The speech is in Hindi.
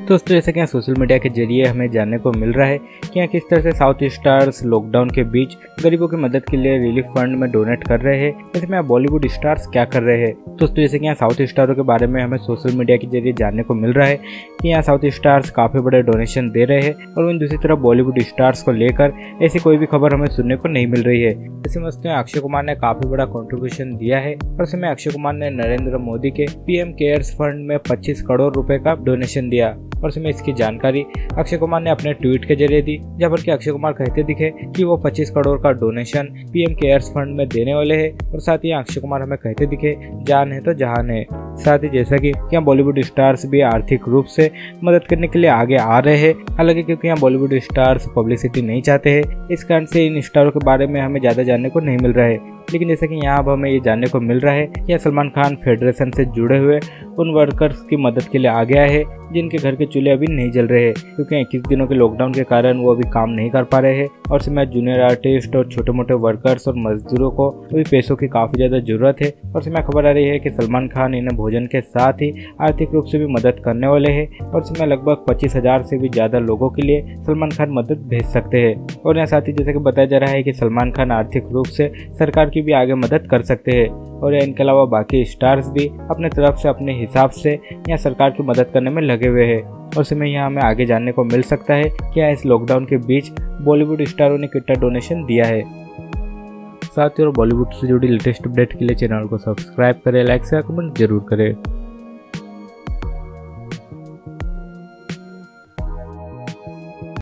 दोस्तों जैसे कि यहाँ सोशल मीडिया के जरिए हमें जानने को मिल रहा है कि यहाँ किस तरह से साउथ स्टार्स लॉकडाउन के बीच गरीबों की मदद के लिए रिलीफ फंड में डोनेट कर रहे हैं। ऐसे में यहाँ बॉलीवुड स्टार्स क्या कर रहे हैं। दोस्तों जैसे कि यहाँ साउथ स्टारों के बारे में हमें सोशल मीडिया के जरिए जानने को मिल रहा है कि यहाँ साउथ स्टार्स काफ़ी बड़े डोनेशन दे रहे हैं और वहीं दूसरी तरफ बॉलीवुड स्टार्स को लेकर ऐसी कोई भी खबर हमें सुनने को नहीं मिल रही है। ऐसे में अक्षय कुमार ने काफ़ी बड़ा कॉन्ट्रीब्यूशन दिया है और इसमें अक्षय कुमार ने नरेंद्र मोदी के पीएम केयर्स फंड में 25 करोड़ रुपए का डोनेशन दिया और इसमें इसकी जानकारी अक्षय कुमार ने अपने ट्वीट के जरिए दी, जहाँ पर कि अक्षय कुमार कहते दिखे कि वो 25 करोड़ का डोनेशन पीएम केयर्स फंड में देने वाले हैं। और साथ ही अक्षय कुमार हमें कहते दिखे जान है तो जहान है। साथ ही जैसा कि यहाँ बॉलीवुड स्टार्स भी आर्थिक रूप से मदद करने के लिए आगे आ रहे हैं। हालांकि क्योंकि यहाँ बॉलीवुड स्टार्स पब्लिसिटी नहीं चाहते हैं, इस कारण से इन स्टारों के बारे में हमें ज़्यादा जानने को नहीं मिल रहा है। लेकिन जैसा कि यहाँ अब हमें ये जानने को मिल रहा है कि सलमान खान फेडरेशन से जुड़े हुए उन वर्कर्स की मदद के लिए आ गया है जिनके घर के चूल्हे अभी नहीं जल रहे हैं, क्योंकि 21 दिनों के लॉकडाउन के कारण वो अभी काम नहीं कर पा रहे हैं। और इसमें जूनियर आर्टिस्ट और छोटे मोटे वर्कर्स और मजदूरों को अभी पैसों की काफ़ी ज़्यादा जरूरत है। और इसमें खबर आ रही है कि सलमान खान इन्हें भोजन के साथ ही आर्थिक रूप से भी मदद करने वाले हैं और इसमें लगभग 25,000 से भी ज़्यादा लोगों के लिए सलमान खान मदद भेज सकते हैं। और यहाँ साथ ही जैसे कि बताया जा रहा है कि सलमान खान आर्थिक रूप से सरकार की भी आगे मदद कर सकते हैं और इनके अलावा बाकी स्टार्स भी अपने तरफ से अपने हिसाब से यहाँ सरकार की मदद करने में लगे हुए हैं। और इसमें यहाँ हमें आगे जानने को मिल सकता है कि इस लॉकडाउन के बीच बॉलीवुड स्टारों ने कितना डोनेशन दिया है। साथ ही और बॉलीवुड से जुड़ी लेटेस्ट अपडेट के लिए चैनल को सब्सक्राइब करें, लाइक शेयर कमेंट जरूर करें।